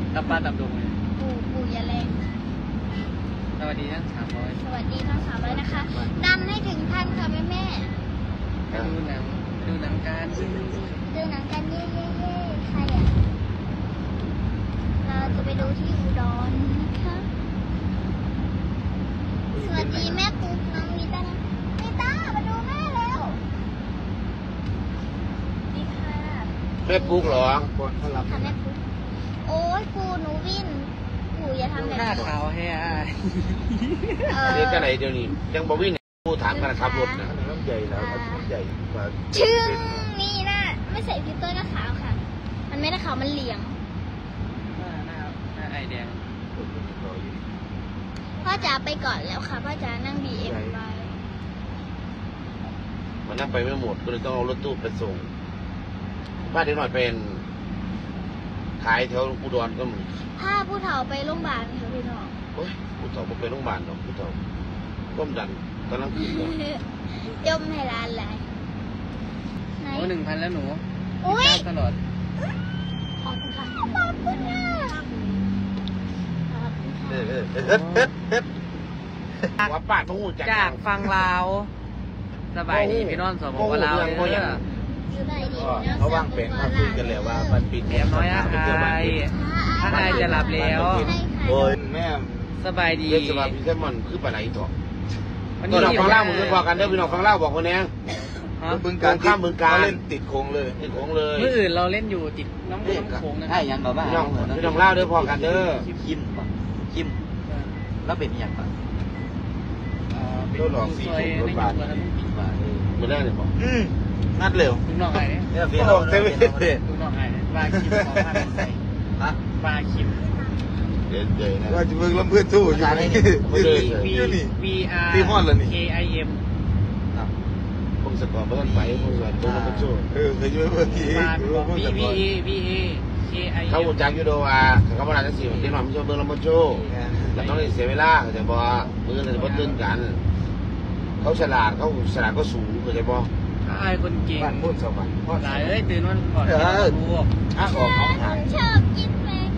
ตับปลาตับดงเลยปู่อย่าแรงสวัสดีทั้ง300 สวัสดีทั้ง300นะคะดันให้ถึง1,000ค่ะแม่ดูหนังกันดูหนังกันเย่ใครอ่ะเราจะไปดูที่อุดรนะคะสวัสดีแม่ปุ๊กน้องวิต้ามาดูแม่แล้วดีค่ะแม่ปุ๊กเหรอค่ะแม่ปุ๊กโอ้ยปู่หนูวินปู่อย่าทำแบบหน้านี้ขาวให้เด็กกันไหนเดี๋ยวนี้ยังบ่วิ่งผู้ถามกันขับรถนะน้ำใหญ่แล้วน้ำใหญ่กว่าชื่อนี่นะไม่ใส่ฟิลเตอร์ก็ขาวค่ะมันไม่ได้ขาวมันเหลี่ยมหน้าไอแดงพ่อจ๋าไปก่อนแล้วค่ะพ่อจ๋านั่ง BM ไปมันนั่งไปไม่หมดก็เลยต้องเอารถตู้ไปส่งบ้านเด็กหน่อยเป็นขายแถวอุดรก็มีถ้าผู้เฒ่าไปโรงพยาบาลค่ะพี่น้องผู้เฒ่าไปโรงพยาบาลหรอกผู้เฒ่าก้มดันกำลังกินจมให้ร้านเลยโอ้1,000แล้วหนูตลอดขอบคุณค่ะขอบคุณค่ะว่าป้าต้องหูจากฟังลาวสบายดีพี่น้องสมองว่าลาวเขาวางแผนมาคุยกันแล้วว่ามันปิดแอมน้อยถ้าอายจะหลับแล้วโอ้ยแม่สบายดีเรียกสบายพี่แค่มันคือปลาไหลถอดพี่น้องฟังเล่ามึงพอกันเด้อพี่น้องฟังเล่าบอกคนนี้บึงการข้ามบึงการเล่นติดโค้งเลยเมื่ออื่นเราเล่นอยู่ติดน้ำโค้งนะใช่ยังแบบว่าพี่น้องเล่าเด้อพอกันเด้อคิมแล้วเป็นอย่างไรรถหลอก4 รถบาทมือแรกเลยบอกนัดเร็วลุงน้องไงเนี่ยพี่น้องเต็มเลยลุงน้องไงปลาคิมของพันใส่ปลาคิมเด่นๆนะว่าจะเบิ่งลำเพื่อนสู้อยู่นี่นี่ VR ที่ฮอดแล้วนี่ KIM พงศกรเพื่อนไปพงศกรตัวมันสู้เคยช่วยเพื่อนที่ KIM เขาจักยูโดอาเขาบอกอะไรสิเด็กหน่อยมันชอบเบิ่งลำบากโชว์แต่ต้องเสียเวลาเขาจะบอกมือเขาจะบ่ตื่นกันเขาฉลาดก็สูงเขาจะบอกอายคนเก่งบ้านมุ่นสวรรค์หลายตื่นวันก่อนออกเขาหายชอบกินแมง